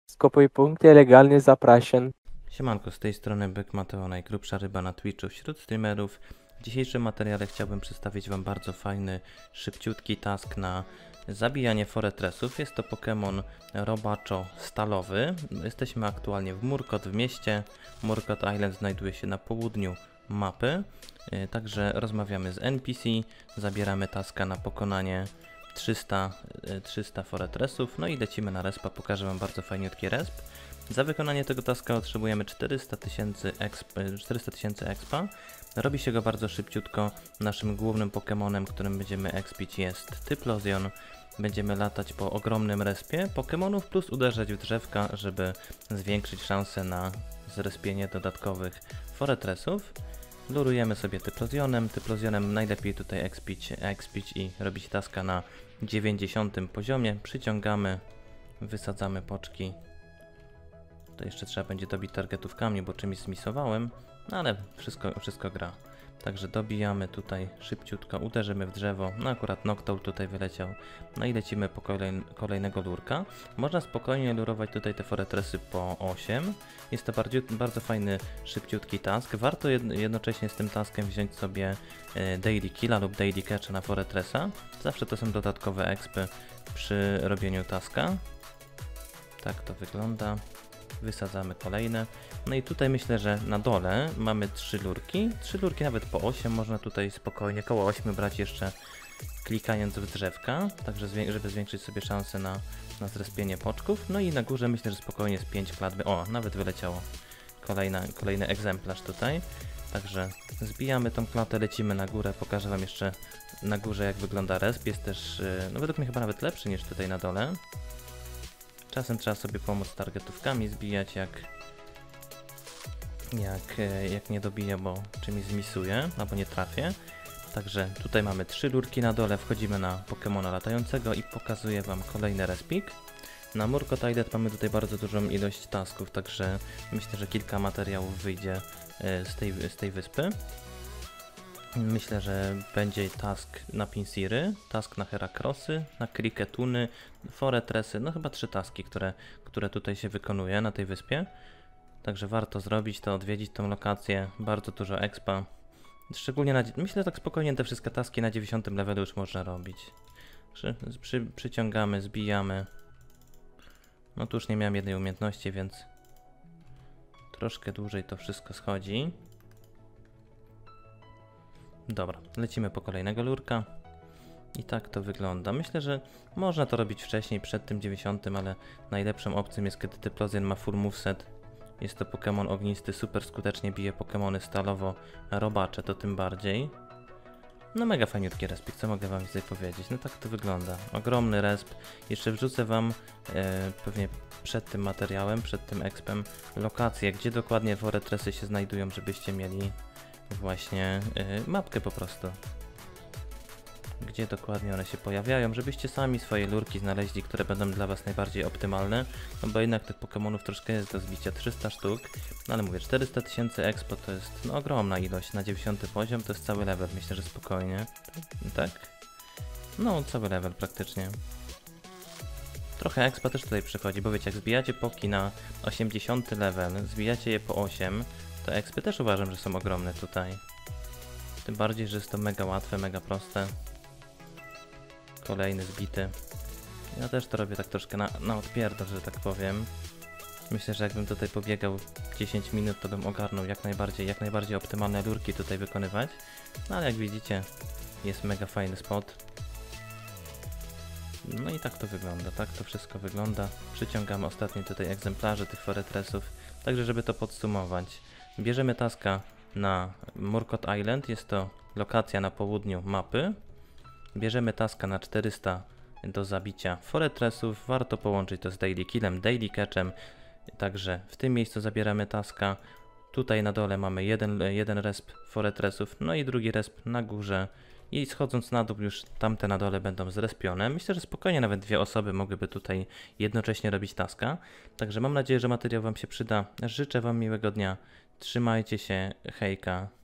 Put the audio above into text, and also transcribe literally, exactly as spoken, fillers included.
Skopuj punkty, legalnie zapraszam. Siemanko, z tej strony Byk Mateo, najgrubsza ryba na Twitchu wśród streamerów. W dzisiejszym materiale chciałbym przedstawić Wam bardzo fajny, szybciutki task na zabijanie foretresów. Jest to Pokémon robaczo stalowy. Jesteśmy aktualnie w Murkot w mieście. Murkot Island znajduje się na południu mapy. Także rozmawiamy z N P C, zabieramy taska na pokonanie trzysta, trzysta foretresów. No i lecimy na respa, pokażę Wam bardzo fajniutki resp. Za wykonanie tego taska otrzymujemy czterysta tysięcy expa. Robi się go bardzo szybciutko. Naszym głównym Pokemonem, którym będziemy expić, jest Typhlosion. Będziemy latać po ogromnym respie Pokemonów plus uderzać w drzewka, żeby zwiększyć szanse na zrespienie dodatkowych foretresów. Lurujemy sobie Typhlosionem. Typhlosionem najlepiej tutaj expić, expić i robić taska na dziewięćdziesiątym poziomie. Przyciągamy, wysadzamy poczki. To jeszcze trzeba będzie dobić targetówkami, bo czymś zmisowałem, no ale wszystko, wszystko gra. Także dobijamy tutaj szybciutko, uderzymy w drzewo, no akurat Noctowl tutaj wyleciał, no i lecimy po kolej, kolejnego lurka. Można spokojnie lurować tutaj te foretresy po osiem. Jest to bardzo, bardzo fajny, szybciutki task. Warto jednocześnie z tym taskiem wziąć sobie e, daily killa lub daily catcha na foretresa. Zawsze to są dodatkowe expy przy robieniu taska. Tak to wygląda. Wysadzamy kolejne. No i tutaj myślę, że na dole mamy trzy lurki. trzy lurki nawet po osiem. Można tutaj spokojnie koło ośmiu brać jeszcze klikając w drzewka. Także żeby zwiększyć sobie szanse na, na zrespienie poczków. No i na górze myślę, że spokojnie z pięć klat. O, nawet wyleciało kolejna, kolejny egzemplarz tutaj. Także zbijamy tą klatę, lecimy na górę. Pokażę Wam jeszcze na górze, jak wygląda resp. Jest też, no według mnie chyba nawet lepszy niż tutaj na dole. Czasem trzeba sobie pomóc targetówkami zbijać, jak, jak, jak nie dobiję, bo czymś zmisuję albo nie trafię. Także tutaj mamy trzy lurki na dole, wchodzimy na Pokemona latającego i pokazuję Wam kolejny respik. Na Murkot Island mamy tutaj bardzo dużą ilość tasków, także myślę, że kilka materiałów wyjdzie z tej, z tej wyspy. Myślę, że będzie task na Pinsiry, task na Heracrossy, na Cricketuny, foretresy, no chyba trzy taski, które, które tutaj się wykonuje na tej wyspie. Także warto zrobić to, odwiedzić tą lokację, bardzo dużo expa. Szczególnie na, myślę, że tak spokojnie te wszystkie taski na dziewięćdziesiątym levelu już można robić. Przy, przy, przyciągamy, zbijamy. No tu już nie miałem jednej umiejętności, więc troszkę dłużej to wszystko schodzi. Dobra, lecimy po kolejnego lurka. I tak to wygląda. Myślę, że można to robić wcześniej, przed tym dziewięćdziesiątym, ale najlepszą opcją jest, kiedy Typhlosion ma full moveset. Jest to Pokémon ognisty, super skutecznie bije Pokémony stalowo, robacze to tym bardziej. No mega fajniutki respik, co mogę Wam tutaj powiedzieć? No tak to wygląda. Ogromny resp. Jeszcze wrzucę Wam e, pewnie przed tym materiałem, przed tym expem lokację, gdzie dokładnie foretresy się znajdują, żebyście mieli właśnie yy, mapkę po prostu, gdzie dokładnie one się pojawiają, żebyście sami swoje lurki znaleźli, które będą dla Was najbardziej optymalne, no bo jednak tych Pokemonów troszkę jest do zbicia, trzysta sztuk, no ale mówię, czterysta tysięcy expo to jest no, ogromna ilość, na dziewięćdziesiąty poziom to jest cały level, myślę, że spokojnie, tak? No, cały level praktycznie. Trochę expa też tutaj przychodzi, bo wiecie, jak zbijacie poki na osiemdziesiąty level, zbijacie je po osiem, te expy też uważam, że są ogromne tutaj. Tym bardziej, że jest to mega łatwe, mega proste. Kolejny zbity. Ja też to robię tak troszkę na, na odpierdol, że tak powiem. Myślę, że jakbym tutaj pobiegał dziesięć minut, to bym ogarnął jak najbardziej, jak najbardziej optymalne lurki tutaj wykonywać. No ale jak widzicie, jest mega fajny spot. No i tak to wygląda, tak to wszystko wygląda. Przyciągamy ostatnie tutaj egzemplarze tych foretresów. Także żeby to podsumować. Bierzemy taska na Murkot Island, jest to lokacja na południu mapy. Bierzemy taska na czterysta do zabicia foretresów. Warto połączyć to z daily killem, daily catchem. Także w tym miejscu zabieramy taska. Tutaj na dole mamy jeden, jeden resp foretresów, no i drugi resp na górze. I schodząc na dół już tamte na dole będą zrespione. Myślę, że spokojnie nawet dwie osoby mogłyby tutaj jednocześnie robić taska. Także mam nadzieję, że materiał Wam się przyda. Życzę Wam miłego dnia. Trzymajcie się, hejka.